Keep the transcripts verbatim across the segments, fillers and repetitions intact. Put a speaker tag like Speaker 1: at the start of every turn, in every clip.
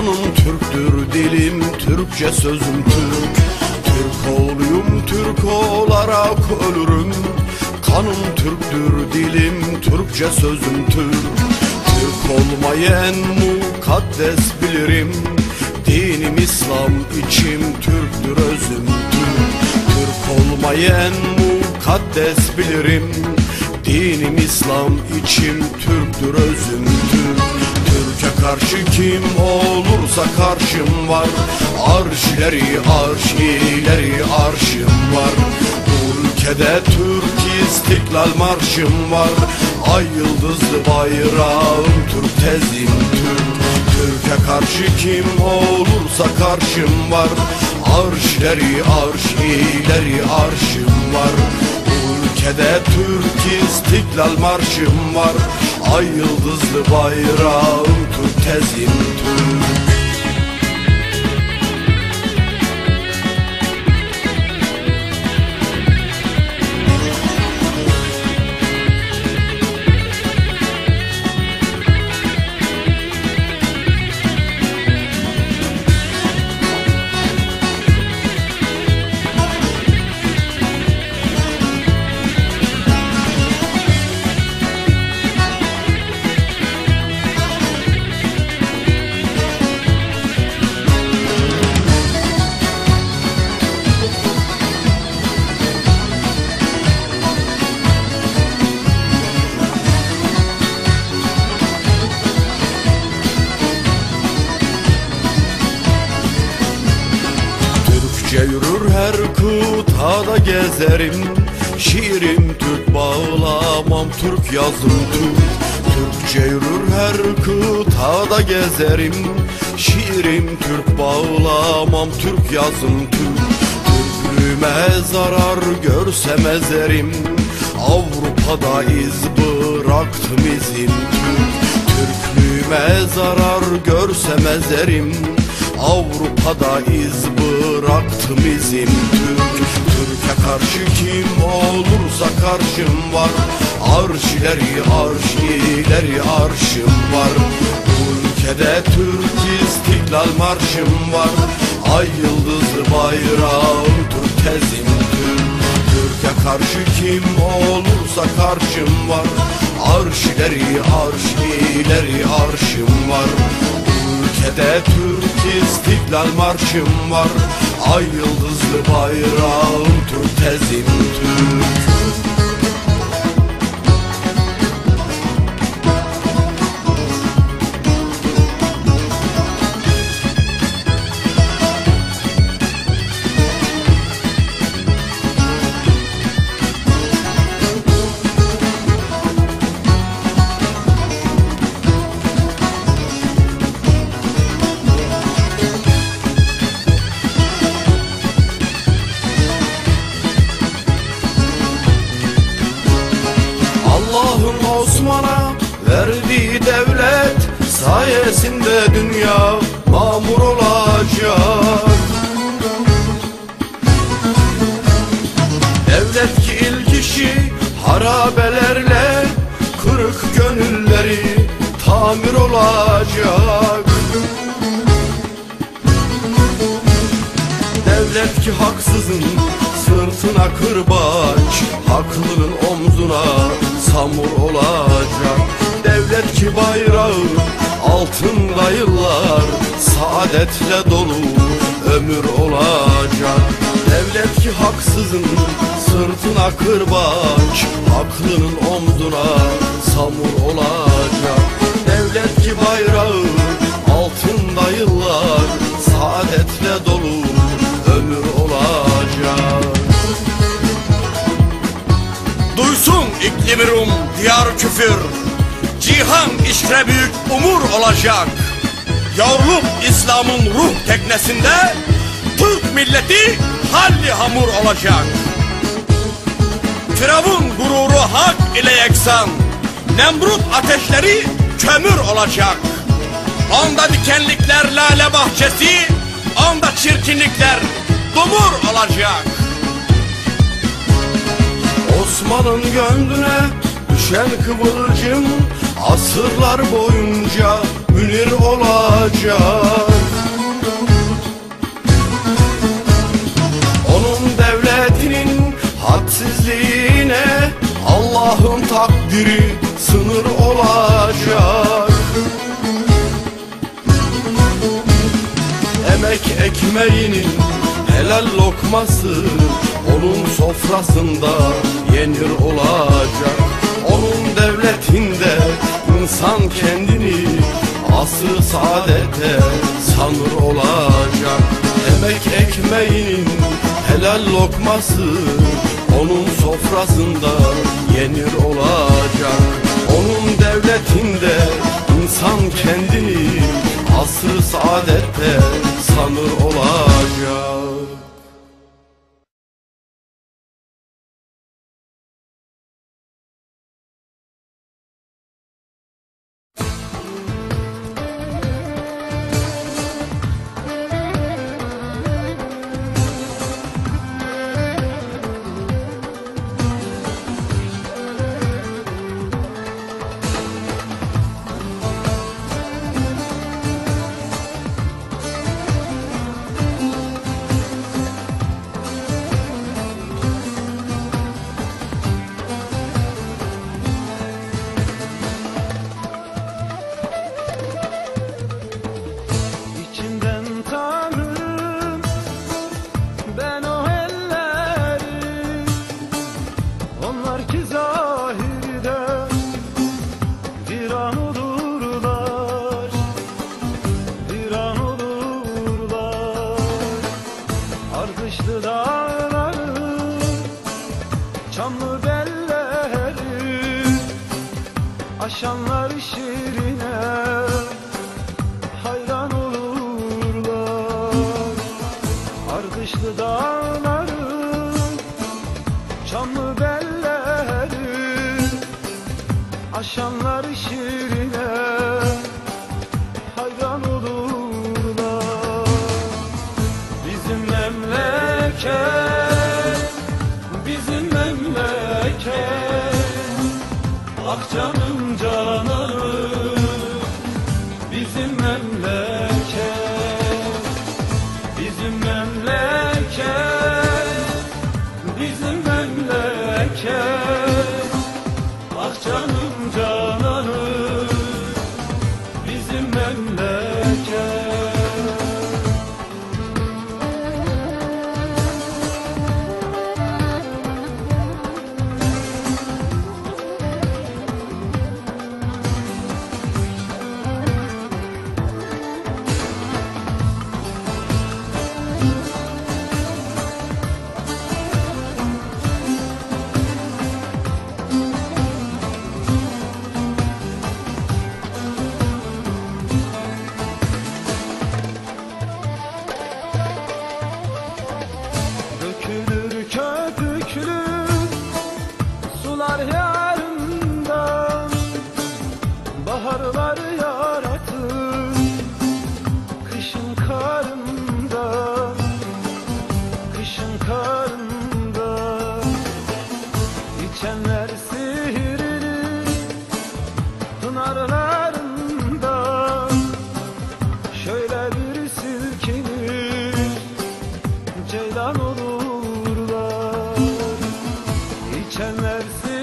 Speaker 1: Kanım Türktür, dilim Türkçe, sözüm Türk. Türk oğluyum, Türk olarak ölürüm. Kanım Türktür, dilim Türkçe, sözüm Türk. Türk olmayı en mukaddes bilirim. Dinim İslam, içim Türktür, özüm Türk. Türk olmayı en mukaddes bilirim. Dinim İslam, içim Türktür, özüm Türk. Türk'e karşı kim olursa karşım var. Arşileri arş, ileri arşım var. Bu ülkede Türk İstiklal Marşım var. Ay yıldızlı bayrağım Türk, tezim Türk. Türk'e karşı kim olursa karşım var. Arşileri arş, ileri arşım var. Bu ülkede Türk İstiklal Marşım var. Ay yıldızlı bayrağım Türk, tezim Türk. Yürür her kıtada gezerim. Şiirim Türk, bağlamam Türk, yazım Türk. Türkçe yürür her kıtada gezerim. Şiirim Türk, bağlamam Türk, yazım Türk. Türklüğüme zarar görsem ezerim. Avrupa'da iz bıraktım, izim Türk. Türklüğüme zarar görsem ezerim. Avrupa'da iz bıraktım, izim Türk. Türk'e karşı kim olursa karşım var. Arşileri arş, ileri arşım var. Bu ülkede Türk İstiklal Marşım var. Ay yıldızlı bayrağım Türk, tezim Türk. Türk'e karşı kim olursa karşım var. Arşileri arş, ileri arşım var. Ülkede Türk İstiklal Marşım var. Ay yıldızlı bayrağım Türk, tezim Türk. Allah'ın Osman'a verdiği devlet sayesinde dünya mamur olacak. Devlet ki ilk işi harabelerle kırık gönülleri tamir olacak. Devlet ki haksızın sırtına kırbaç, haklının omzuna samur olacak. Devlet ki bayrağı altında yıllar saadetle dolu ömür olacak. Devlet ki haksızın sırtına kırbaç, haklının omzuna samur olacak. Devlet ki bayrağı altında yıllar saadetle dolu ömür olacak. Duysun iklimi Rum, diyar küfür, cihan işre büyük umur olacak. Yavrulup İslam'ın ruh teknesinde Türk milleti halli hamur olacak. Firavun gururu hak ile yeksan, Nemrut ateşleri kömür olacak. Onda dikenlikler lale bahçesi, onda çirkinlikler dumur olacak. Osman'ın gönlüne düşen kıvılcım asırlar boyunca münir olacak. biri sınır olacak. Emek ekmeğinin helal lokması onun sofrasında yenir olacak. Onun devletinde insan kendini asr-ı saadete sanır olacak. Emek ekmeğinin helal lokması onun sofrasında yenir olacak. Onun devletinde insan kendini asr-ı saadette sanır olacak.
Speaker 2: Aşanlar şiirine hayran olurlar. Ardışlı dağların çamlı belleri aşanlar şiirine hayran olurlar. Bizim memleket, bizim memleket, ah canım cananım, bizim memleket, bizim memleket, bizim memleket, ah canım cananım, bizim memleket. Yarından baharlar yaratır, kışın karından, kışın karından. İçenler sihirli pınarlarından şöyle bir silkinir ceylan olurlar. İçenler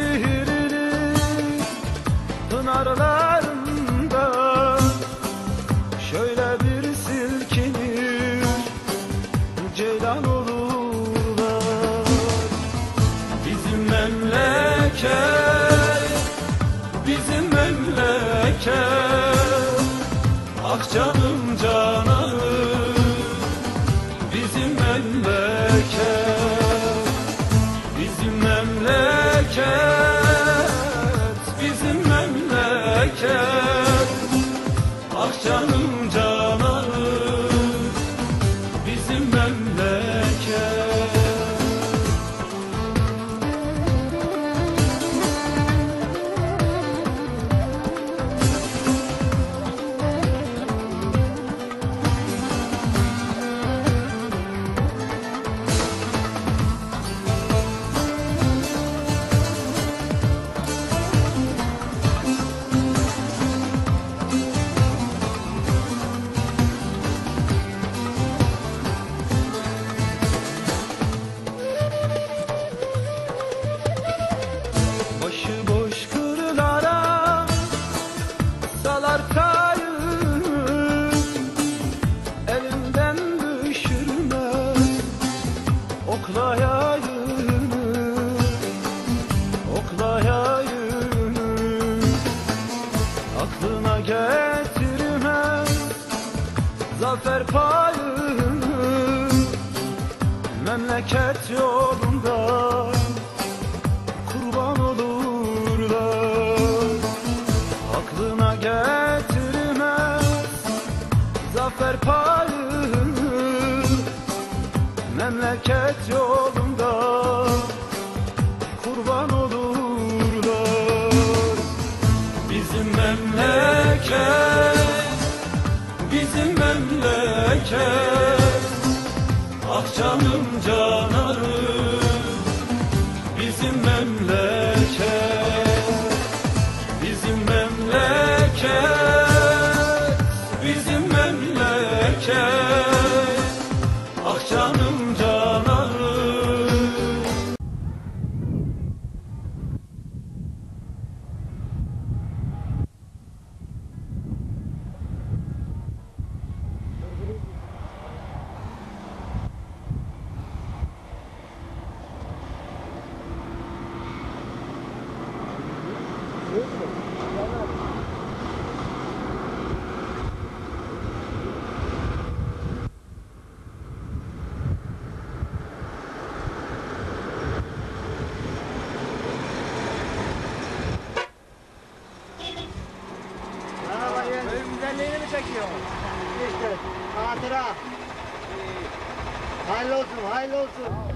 Speaker 2: pınarlarında şöyle bir silkinir ceylan olurlar. Bizim memleket, bizim memleket, ah canım cananım, bizim memleket, bizim memleket, yayını, okla yayını, aklına getirme zafer payını. Memleket yolunda kurban olurlar, aklına getirme zafer payını. Memleket yolunda kurban olurlar. Bizim memleket, bizim memleket, ah canım canarım. Bizim memleket, bizim memleket, bizim memleket, ah canım canarım.
Speaker 3: Böyle güzelliğini mi çekiyor? İşte hatıra. Hayırlı olsun, hayırlı olsun.